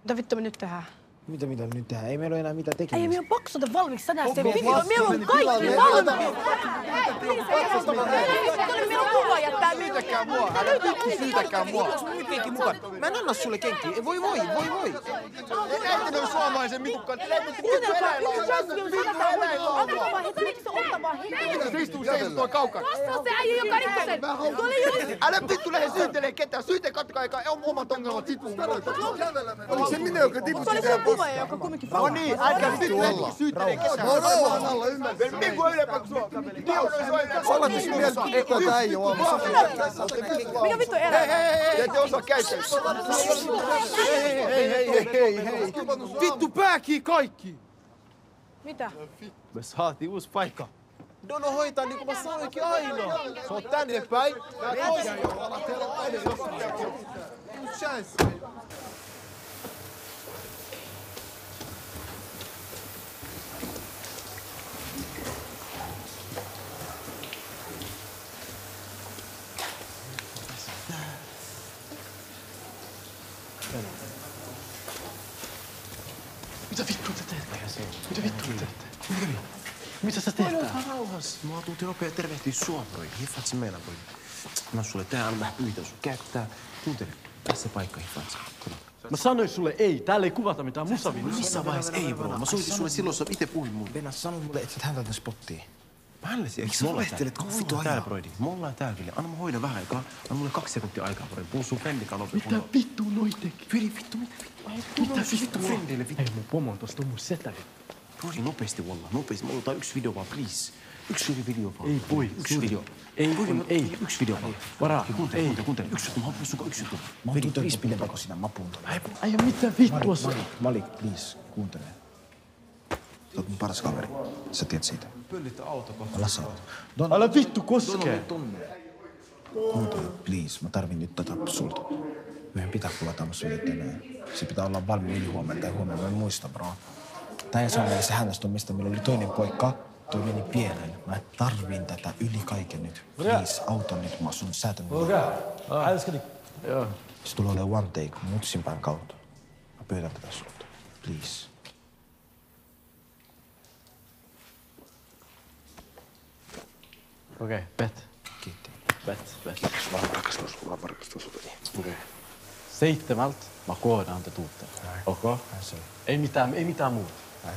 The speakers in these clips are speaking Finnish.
Mitä vittu me nyt tehdään? Mitä me nyt tehdään? Ei meillä ole enää mitään tekemistä. Ei, meillä on pakko saada valmiiksi. Sä näet sen video. Meillä on kaikki valmiiksi. Meillä on kuva jättää nyt. Syytäkää mua. Älä vittu syytäkää mua. Onks mun kenki mukaan? Mä en anna sulle kenkiä. Voi. Näette noin suomalaisen mitukkaan. Te näette vittu eläinlaulua. Antakaa vaan hetki. Miksi se ottaa vaan hetki? Se istuu tuolla kaukana. Vastaa se äijä, joka rikkoi sen. Tuli just. Älä vittu lähde syyttelee ketään. Syyte katkaa eikä omat ongelmat sipuun. Oliko se minä, joka tiputti Se oli se kuvaaja, joka kumminkin no niin, älkää vittu lähde syyttelee ketään. Rauhan alla ymmärrä. Minkä ylempää kuin sua kävelee. Salatus mieltä, että tää ei oo. Mikä vittu eläin? Te ette osaa käyttää. Hei. Vittu pääkii kaikki. Mitä? Me saatiin uusi paikka. Dono hoitaa niin kuin mä sanoinkin aina. Se on tänne päin. Mitä vittua te teette? Mitä vittua te teette? Mitä sä teet täällä? Rauhassa. Mä tultiin nopea tervehtiä sua, bro. Hiffaat se meillä, bro. Mä sulle tää on vähän pyytä sun kättää. Kuuntele. Tässä paikka, hiffaat se. Mä sanoin sulle ei. Täällä ei kuvata mitään musavideoa. Missä vaiheessa ei, bro? Mä soitin sulle silloin, sä ite puhuit mulle. Venä, sano mulle, että sä häntä tänne spottiin. Mä hänlesin. Eikö sä lehtelet koko vitu ajaa? Broidi. Me ollaan täällä, Vili. Anna mä hoida vähän aikaa. Anna mulle 2 sekuntia aikaa, bro. Puhu sun friendikaan nopeasti. Mitä vittu noi teki? Vili, vittu, mitä vittu? Mitä vittu friendille, vittu? Ei, mun pomon tosta on mun setäri. Brodi, nopeasti valla, nopeasti. Me otetaan 1 video vaan, please. 1 video vaan. Ei voi. 1 video. Ei. 1 video vaan. Varaa. Kuuntele. 1 juttu. Mä haluan sunkaan 1 juttu. Mä oon tutellut pidempääkö sinä mapuun. Äijä, mitä vittua sä? Malik, please, kuuntele. Sä oot mun paras kaveri. Sä tiedät siitä. Pöllitä auto kohta. Ala sä oot. Älä vittu koskee. Kuuntele, please. Mä tarvin nyt tätä sulta. Meidän pitää kuvata sulle tänään. Se pitää olla valmiin ylihuomenna tai huomenna. Mä en muista, bro. Tää ei saa se hännästö, mistä meillä oli toinen poika. Toi meni pienen. Mä tarvin tätä yli kaiken nyt. Please, auta nyt. Mä sun säätän. Joo. Se tulee olemaan one take mutsinpään kautta. Mä pyydän tätä sulta. Please. Okei, bet. Kiitti. Bet. Mä rakastan sua. Okei. 7 mä koodaan te tuutte. Okay. Ei mitään muuta.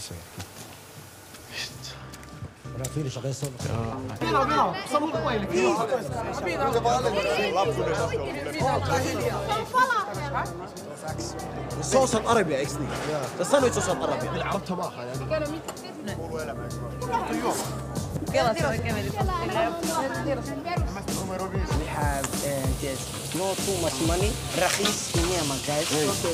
Se osaat arabia, eiks niin? Sä sanoit, sä osaat arabia. Kelasi oikein meni postilleen. We have just not too much money. Rahis in Myanmar, guys.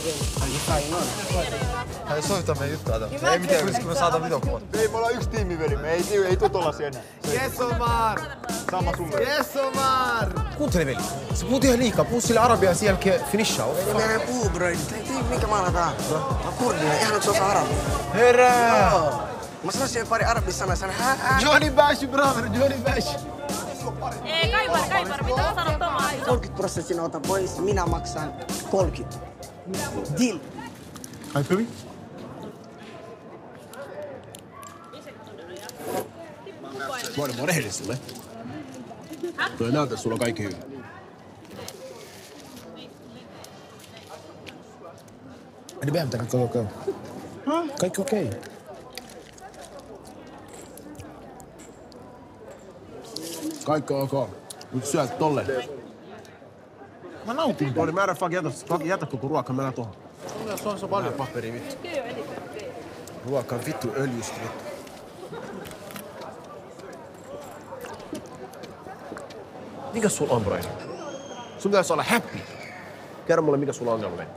Hei, sovita meidän juttua tämän. Ei mitään, koska me saadaan videokuvat. Ei, me ollaan yksi tiimiveli. Me ei tuu tollasia enää. Yes, Omar! Sama sun. Yes, Omar! Kuuntele, veli. Sä puhut ihan liikaa. Puhu sille arabiaa sen jälkeen finishaa. Mä en puhu, bro. Ei mikä maana tää. Mä oon kurdina. Ihan onko se osaa arabia? Herää! Mä sanoisin pari arabisanaa. Johnny Bash, brother. Johnny Bash. Ei, Kaipar, mitä mä sanon Tomaa? 30% sinä ota pois. Minä maksan 30. Deal. Ai, pyvi? Mä oon rehellinen sulle. Toi näytä, että sulla on kaikki hyvin. Är det behöver inte okej? Kaikki okei. Kaikki on ok. Nyt syöt tolleen. Mä nautin. Oli määrä jätä koko ruoka, mennä tohon. Se on paljon paperia, vittu. Ruoka on vittu öljystä, vittu. Mikä sulla on, bro? Sun pitäisi olla happy. Kerro mulle, mikä sulla on ongelma, veli.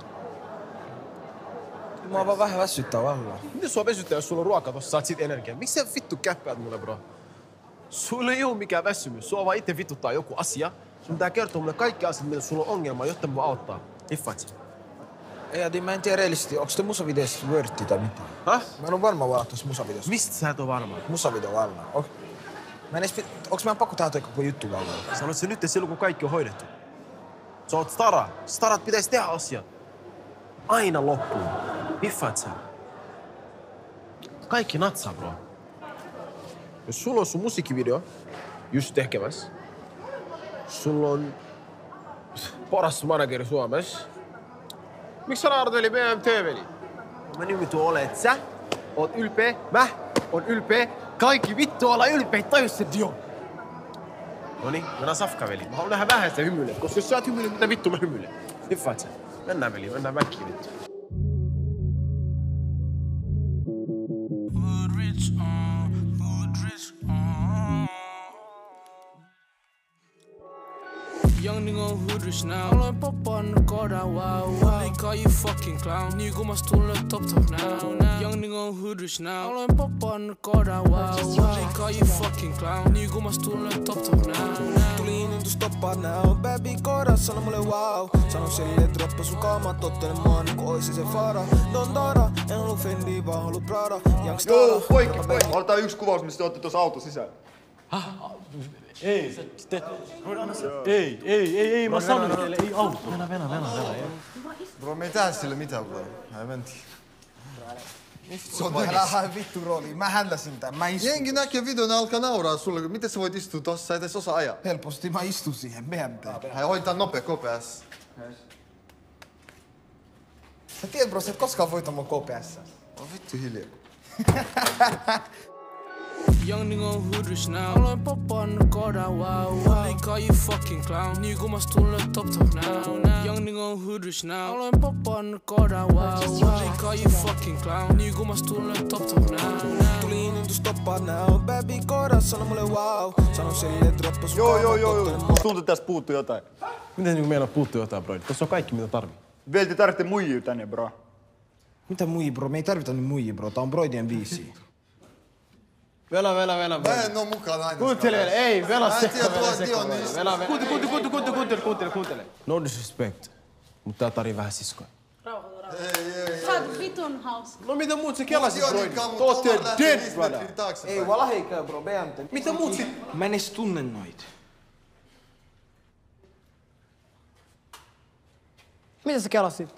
Mua vaan vähän väsyttää vallaa. Miten sua vesyttää, jos sulla on ruokaa tossa, saat siitä energiaa? Miksi sä vittu käppäät mulle, bro? Sulla ei oo mikään väsymys. Sua vaan itse vituttaa joku asia. Sun pitää kertoa mulle kaikki asiat, mitä sulla on ongelma, jotta mä voin auttaa. Hiffaat sä? Ei, mä en tiedä reellisesti. Onks te musavideossa wordti tai mitään? Häh? Mä en oo varma vaan tossa musavideossa. Mistä sä et oo varma? Musavideo varmaan. Onks mä pakko tehdä toi koko juttu varmaan? Sanoit sä nyt silloin, kun kaikki on hoidettu. Sä oot stara. Starat pitäis tehdä asiat. aina loppuun. Hiffaat sä? Kaikki natsaa, bro. Jos sulla on sun musiikkivideo just tekemässä, sulla on paras manageri Suomessa, miksi sä naarteli BMT, veli? Mä nimitu olen, että sä oot ylpeä, mä oon ylpeä, kaikki vittu olla ylpeä, tajus se dio. Noniin, mennään safka, veli. Mä haluan nähdä vähän sitä hymyilet, koska jos sä oot hymyilet, mitä vittu mä hymyilen? Hiffaat sä? Mennään, veli, mennään väkkiin vittu. Young nigga on hood rich now. Aloin popannut koda, wow, wow. They call you fucking clown. Niin kun mä tullut top now. Young nigga on hood rich now. Aloin popannut koda, wow, wow. They call you fucking clown. Niin kun mä tullut top now. Tuli innoitus stoppaa now. Baby koda, sano mulle wow. Sano sille, et droppa sun kaamat. Tottele mua niinku ois se Fara. Don Dara, en haluu Fendi, vaan haluu Prada. Young Stara. Joo, poikki. Otetaan yksi kuvaus, mistä te ootte tuossa auto sisällä. Ei, ei, mä sanon teille, ei auto. Venä. Bro, me ei tehdä sille mitään, bro. Ei menti. Älä hae vittu rooliin, mä händläsin tän, mä istun. Jengi näkee videon ja alkaa nauraa sulle, miten sä voit istua tossa, et edes osaa ajaa. Helposti mä istun siihen, BMT. Hei, hoitaa nopea KPS. Sä tiedät, bro, sä et koskaan voita mun KPS. On vittu hiljaa. Young nigga on hood rich now. Aloin popannut koda, wow, wow. They call you fucking clown. Niin kun mä tullut top now. Young nigga on hood rich now. Aloin popannut koda, wow, wow. They call you fucking clown. Niin kun mä tullut top now. Tuli innoitus stoppaa now. Baby koda, sano mulle wow. Sano sille, et droppa sun Joo. Musta tuntuu, että tästä puuttuu jotain. Miten niinku meillä puuttuu jotain, bro? Tuossa on kaikki, mitä tarvii. Vielä te tarvitte muijia tänne, bro. Mitä muijia, bro? Me ei tarvita nyt muijia, bro. Tää on broidien biisi. Vela. Mä en oo mukaan aina. Kuuntele, ei, vela sekka. Kuuntele. No disrespect, mutta tää tarii vähän siskoja. Sä oot vitun hauska. No mitä muut sä kelasit, broidi? Tootte dead, brother. Ei, valaheikää, bro, BMT. Mitä muut sit? Mä en edes tunne noit. Mitä sä kelasit?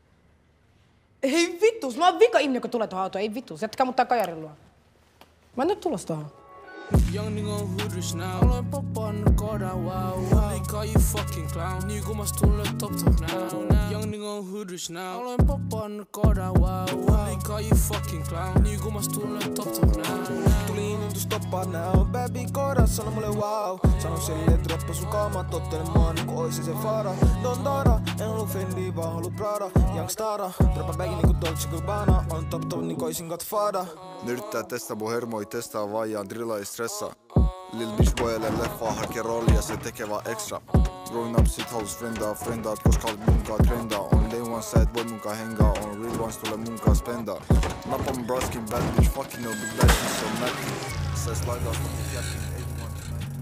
Ei vittus, mä oon vika ihminen, joka tulee tuohon autoon. Ei vittus, jättäkää mut tää kajarin luo. Mä en nyt tulos tuohon. Young nigga on hood rich now. Aloin popannut koda, wow, wow. They call you fucking clown. Niin kun mä tullut top now. Young nigga on hood rich now. Aloin popannut koda, wow, wow. They call you fucking clown. Niin kun mä tullut top now. Tuli innoitus stoppaa now. Baby koda, sano mulle wow. Sano sille, et droppa sun kaamat. Tottele mua niinku ois se Fara. Don Dara, en haluu Fendi, vaan haluu Prada. Young Stara, droppa bagin niinku Dolce Gabbana. On top niinku oisin Godfather. Ne yrittää testaa mun hermoi, testaa vaijaan, drilla ei stressaa. Lil bitch boilee leffaa, hakee roolia, se tekee vaan extra. Growing up sit halus frendaat, koska olet munkaan trendaa. On day one, sä et voi munkaan hengaa, on real ones, tule munkaan spendaa. Nappa mun braskin, bad bitch, fucking no big bad bitch, so mad. Sä slaidaa sitä mun jätkin, ei mun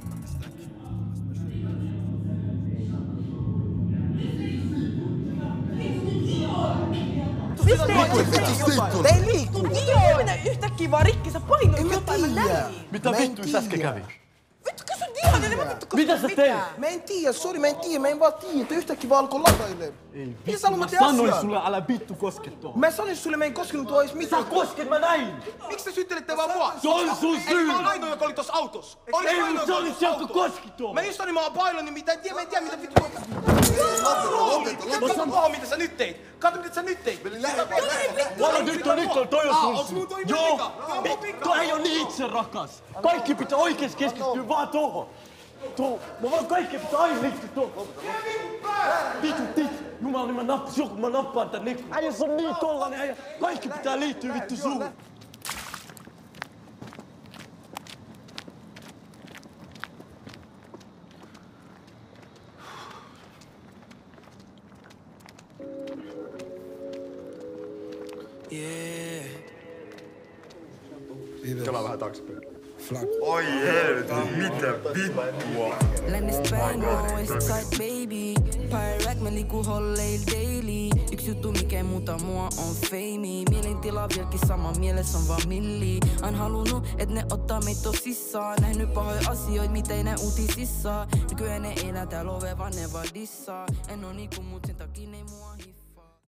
Ei liiku! Dio menee yhtäkkiä vaan rikki, sä painoit jotain, mä näin! Mitä vittu äsken kävi? Vittu kysy Dionille, mä vittu kysy Mitä sä teit? Mä en tiedä, sori, mä en vaan tiedä, että yhtäkkiä vaan alkoi latailee. Mitä sä haluat tehdä Sanoin asiaan? sulle, älä vittu koske tuohon. Mä sanoin sulle, mä en koskenut tuohon edes mitään. Sä kosket, mä näin! Miksi te syyttelette vaan mua? Se on sun syy! Eli mä oon ainoa, joka oli tossa autossa. Ei, mutta se oli se, joka koski tuohon! Mä just olin, mä oon pailon, niin mä en tiedä mitä vittu. Kato paho, mitä sä nyt teit. Kato, mitä sä nyt teit. Nyt on, toi on sun syy. Joo, toi ei oo niin itse rakas. Kaikki pitää oikeesti keskittyä vaan tohon. Mä vaan kaikki pitää aina liittyä tohon. Vittu, jumala, niin mä nappaan tän nekun. Äijä, se on niin tollanen äijä. Kaikki pitää liittyä vittu suun. Kelaa vähän taaksepäin. Oi helvetti, mitä vittua? Lännistä päin, Westside baby. Pyrack, mä liikun holleil daily. Yksi juttu, mikä ei muuta mua on feimi. Mielentila vieläkin sama, mielessä on vaan milli. Ain halunnut, et ne ottaa meitä tosissaan. Nähnyt pahoja asioita, mitä ei näe uutisissa. Nykyään ne elää täällä ove, vaan ne vaan dissaa. En oo niinku mut sen takia ne mua